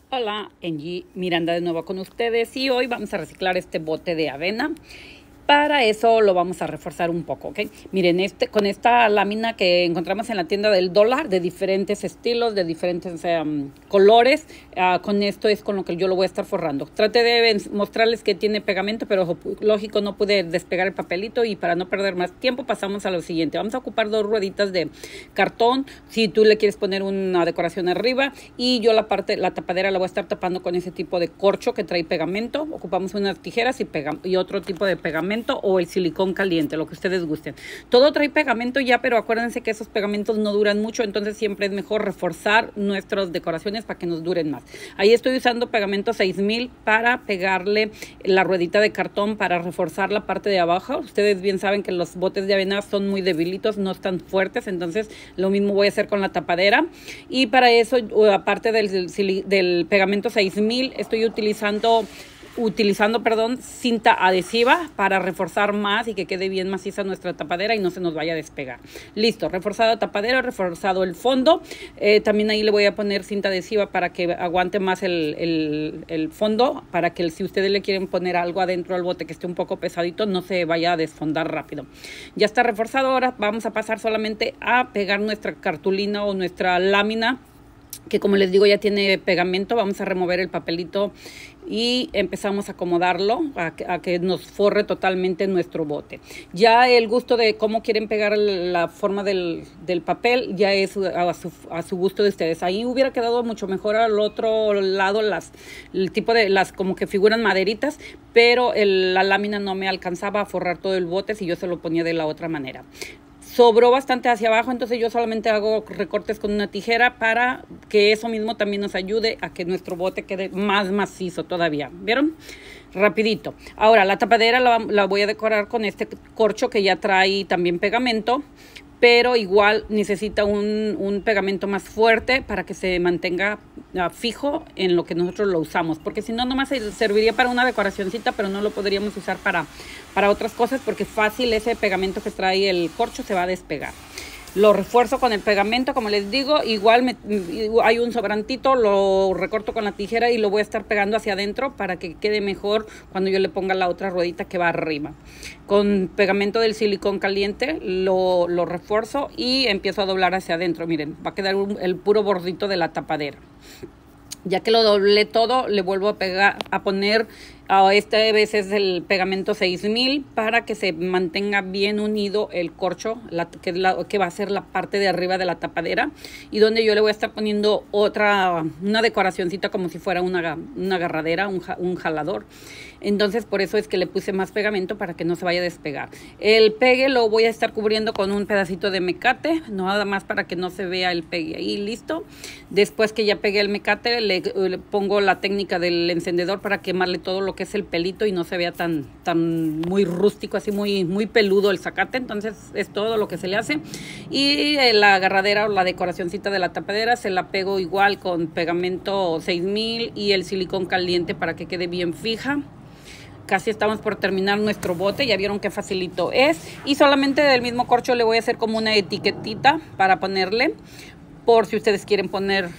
Hola, Angie Miranda de nuevo con ustedes y hoy vamos a reciclar este bote de avena. Para eso lo vamos a reforzar un poco, ¿ok? Miren, con esta lámina que encontramos en la tienda del dólar, de diferentes estilos, de diferentes colores, con esto es con lo que yo lo voy a estar forrando. Traté de mostrarles que tiene pegamento, pero lógico no pude despegar el papelito y para no perder más tiempo pasamos a lo siguiente. Vamos a ocupar 2 rueditas de cartón, si tú le quieres poner una decoración arriba, y yo la tapadera la voy a estar tapando con ese tipo de corcho que trae pegamento. Ocupamos unas tijeras y otro tipo de pegamento o el silicón caliente, lo que ustedes gusten. Todo trae pegamento ya, pero acuérdense que esos pegamentos no duran mucho, entonces siempre es mejor reforzar nuestras decoraciones para que nos duren más. Ahí estoy usando pegamento 6000 para pegarle la ruedita de cartón para reforzar la parte de abajo. Ustedes bien saben que los botes de avena son muy debilitos, no están fuertes, entonces lo mismo voy a hacer con la tapadera. Y para eso, aparte del pegamento 6000, estoy utilizando cinta adhesiva para reforzar más y que quede bien maciza nuestra tapadera y no se nos vaya a despegar. Listo, reforzada tapadera, reforzado el fondo. También ahí le voy a poner cinta adhesiva para que aguante más el fondo, para que si ustedes le quieren poner algo adentro al bote que esté un poco pesadito, no se vaya a desfondar rápido. Ya está reforzado. Ahora vamos a pasar solamente a pegar nuestra cartulina o nuestra lámina, que como les digo ya tiene pegamento. Vamos a remover el papelito y empezamos a acomodarlo a que nos forre totalmente nuestro bote. Ya el gusto de cómo quieren pegar la forma del papel ya es a su gusto de ustedes. Ahí hubiera quedado mucho mejor al otro lado el tipo de las como que figuran maderitas, pero la lámina no me alcanzaba a forrar todo el bote si yo se lo ponía de la otra manera. Sobró bastante hacia abajo, entonces yo solamente hago recortes con una tijera para que eso mismo también nos ayude a que nuestro bote quede más macizo todavía. ¿Vieron? Rapidito. Ahora la tapadera la voy a decorar con este corcho que ya trae también pegamento, pero igual necesita un pegamento más fuerte para que se mantenga fijo en lo que nosotros lo usamos, porque si no nomás serviría para una decoracioncita, pero no lo podríamos usar para otras cosas, porque fácil ese pegamento que trae el corcho se va a despegar. Lo refuerzo con el pegamento, como les digo, igual hay un sobrantito, lo recorto con la tijera y lo voy a estar pegando hacia adentro para que quede mejor cuando yo le ponga la otra ruedita que va arriba. Con pegamento del silicón caliente lo refuerzo y empiezo a doblar hacia adentro. Miren, va a quedar el puro bordito de la tapadera. Ya que lo doblé todo, le vuelvo a poner, esta vez es el pegamento 6000 para que se mantenga bien unido el corcho, que va a ser la parte de arriba de la tapadera, y donde yo le voy a estar poniendo una decoracioncita como si fuera una agarradera, un jalador. Entonces por eso es que le puse más pegamento para que no se vaya a despegar. El pegue lo voy a estar cubriendo con un pedacito de mecate, nada más para que no se vea el pegue ahí. Listo. Después que ya pegué el mecate, le pongo la técnica del encendedor para quemarle todo lo que es el pelito y no se vea tan muy rústico, así muy peludo el zacate. Entonces es todo lo que se le hace. Y la agarradera o la decoracioncita de la tapadera se la pego igual con pegamento 6000 y el silicón caliente para que quede bien fija. Casi estamos por terminar nuestro bote, ya vieron qué facilito es. Y solamente del mismo corcho le voy a hacer como una etiquetita para ponerle, por si ustedes quieren poner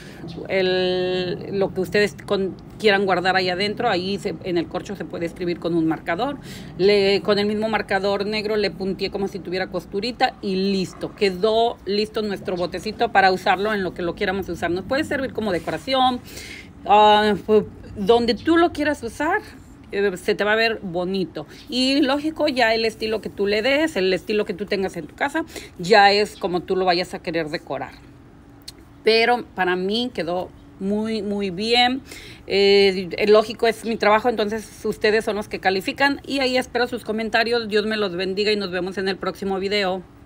lo que ustedes quieran guardar ahí adentro. Ahí en el corcho se puede escribir con un marcador. Con el mismo marcador negro le punteé como si tuviera costurita y listo. Quedó listo nuestro botecito para usarlo en lo que lo quieramos usar. Nos puede servir como decoración, donde tú lo quieras usar. Se te va a ver bonito y lógico, ya el estilo que tú le des, el estilo que tú tengas en tu casa, ya es como tú lo vayas a querer decorar. Pero para mí quedó muy bien. Lógico, es mi trabajo, entonces ustedes son los que califican y ahí espero sus comentarios. Dios me los bendiga y nos vemos en el próximo video.